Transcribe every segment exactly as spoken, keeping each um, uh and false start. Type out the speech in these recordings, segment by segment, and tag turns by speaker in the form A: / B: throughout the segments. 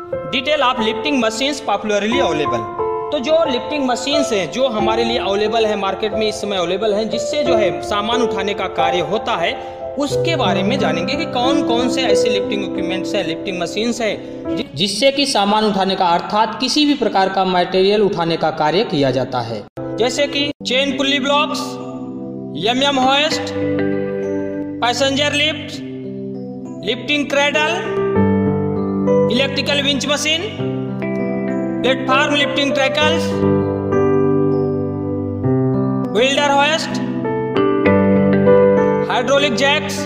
A: Detail of lifting machines popularly available. तो जो lifting machines हैं जो हमारे लिए अवेलेबल है मार्केट में इस समय अवेलेबल हैं, जिससे जो है सामान उठाने का कार्य होता है, उसके बारे में जानेंगे कि कौन कौन से ऐसे लिफ्टिंग इक्विपमेंट्स है, लिफ्टिंग मशीन्स है जिससे कि सामान उठाने का अर्थात किसी भी प्रकार का मटेरियल उठाने का कार्य किया जाता है। जैसे कि chain pulley blocks, M M hoist, passenger lift, lifting cradle, electrical winch machine, platform lifting tackles, welder hoist, hydraulic jacks,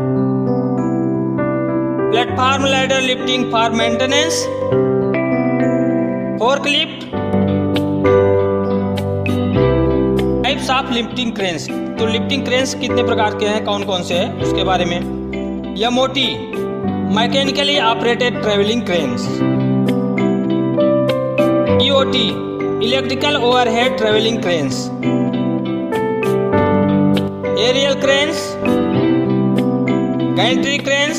A: platform ladder lifting for maintenance, fork lift, types of lifting cranes. तो lifting cranes कितने प्रकार के हैं, कौन कौन से हैं, उसके बारे में। M O T mechanically operated travelling cranes, E O T electrical overhead travelling cranes, aerial cranes, gantry cranes,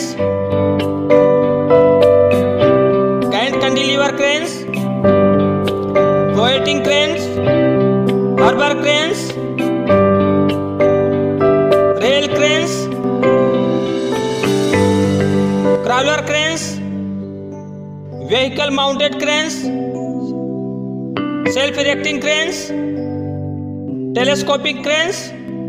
A: gant cantilever cranes, floating cranes, harbour cranes, rail cranes, crawler cranes, vehicle mounted cranes, self erecting cranes, telescopic cranes,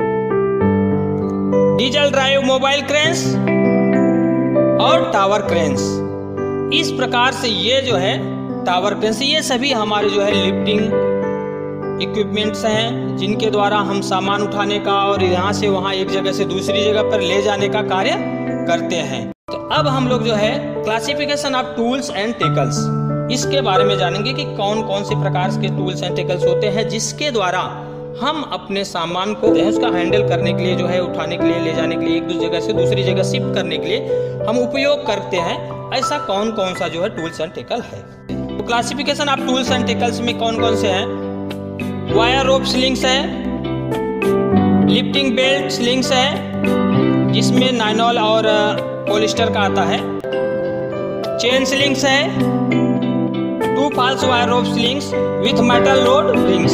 A: diesel drive mobile cranes और tower cranes. इस प्रकार से ये जो है tower cranes, ये सभी हमारे जो है लिफ्टिंग इक्विपमेंट्स हैं जिनके द्वारा हम सामान उठाने का और यहाँ से वहाँ एक जगह से दूसरी जगह पर ले जाने का कार्य करते हैं। तो अब हम लोग जो है classification of tools and tackles, इसके बारे में जानेंगे कि कौन कौन से प्रकार के टूल्स एंड टेकल्स होते हैं जिसके द्वारा हम अपने सामान को उसका हैंडल करने के लिए जो है उठाने के लिए ले जाने के लिए एक दूसरी जगह से दूसरी जगह शिफ्ट करने के लिए हम उपयोग करते हैं। ऐसा कौन कौन सा जो है टूल्स एंड टेकल है। तो classification of tools and tackles में कौन कौन से हैं। वायर रोप स्लिंग्स है, लिफ्टिंग बेल्ट स्लिंग्स है जिसमें नाइलॉन और पॉलिस्टर का आता है, चेन स्लिंग्स है, two falls wire rope slings with metal load rings,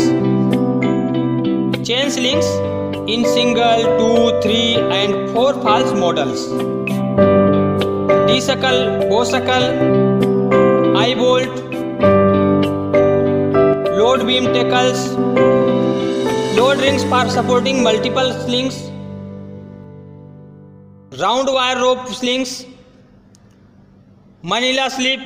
A: chain slings in single, two, three and four falls models, D shackle, bow shackle, eye bolt, load beam tackles, load rings for supporting multiple slings, round wire rope slings, Manila slip,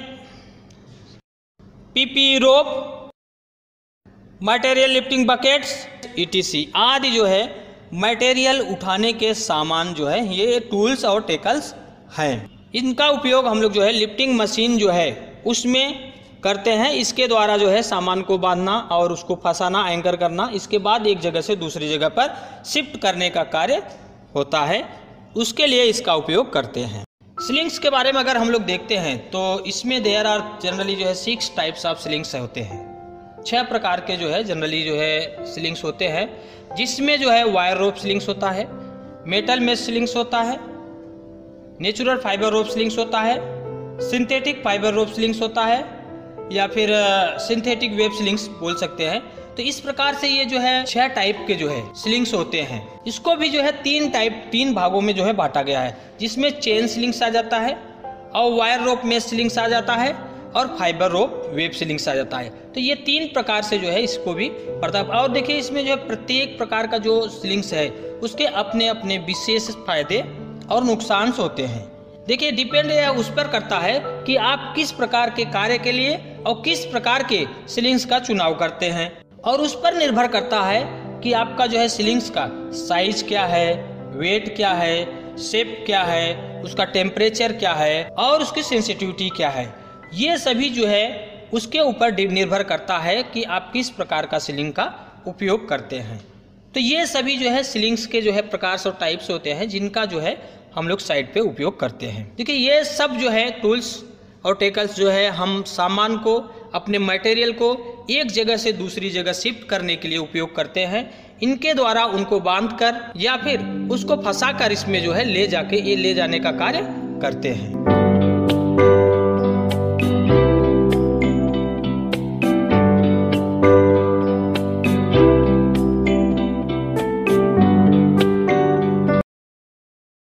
A: PP rope, material lifting buckets ETC आदि जो है material उठाने के सामान जो है ये tools और टेकल्स हैं। इनका उपयोग हम लोग जो है लिफ्टिंग मशीन जो है उसमें करते हैं। इसके द्वारा जो है सामान को बांधना और उसको फंसाना, एंकर करना, इसके बाद एक जगह से दूसरी जगह पर शिफ्ट करने का कार्य होता है, उसके लिए इसका उपयोग करते हैं। स्लिंग्स के बारे में अगर हम लोग देखते हैं तो इसमें देयर आर जनरली जो है सिक्स टाइप्स ऑफ स्लिंग्स होते हैं। छह प्रकार के जो है जनरली जो है स्लिंग्स होते हैं, जिसमें जो है वायर रोप स्लिंग्स होता है, मेटल मेश स्लिंग्स होता है, नेचुरल फाइबर रोप स्लिंग्स होता है, सिंथेटिक फाइबर रोप स्लिंग्स होता है या फिर सिंथेटिक वेब स्लिंग्स बोल सकते हैं। तो इस प्रकार से ये जो है छह टाइप के जो है स्लिंग्स होते हैं। इसको भी जो है तीन टाइप तीन भागों में जो है बांटा गया है, जिसमें चेन स्लिंग्स आ जाता है और वायर रोप मेश स्लिंग्स आ जाता है और फाइबर रोप वेब स्लिंग्स आ जाता है। तो ये तीन प्रकार से जो है इसको भी पड़ता है। और देखिए इसमें जो है प्रत्येक प्रकार का जो स्लिंग्स है उसके अपने अपने विशेष फायदे और नुकसान होते हैं। देखिए डिपेंड उस पर करता है कि आप किस प्रकार के कार्य के लिए और किस प्रकार के स्लिंग्स का चुनाव करते हैं, और उस पर निर्भर करता है कि आपका जो है स्लिंग्स का साइज क्या है, वेट क्या है, शेप क्या है, उसका टेम्परेचर क्या है और उसकी सेंसिटिविटी क्या है। ये सभी जो है उसके ऊपर निर्भर करता है कि आप किस प्रकार का स्लिंग का उपयोग करते हैं। तो ये सभी जो है स्लिंग्स के जो है प्रकार और टाइप्स होते हैं जिनका जो है हम लोग साइड पे उपयोग करते हैं। देखिए ये सब जो है टूल्स और टेकल्स जो है हम सामान को, अपने मटेरियल को एक जगह से दूसरी जगह शिफ्ट करने के लिए उपयोग करते हैं। इनके द्वारा उनको बांधकर या फिर उसको फंसाकर इसमें जो है ले जाके ये ले जाने का कार्य करते हैं।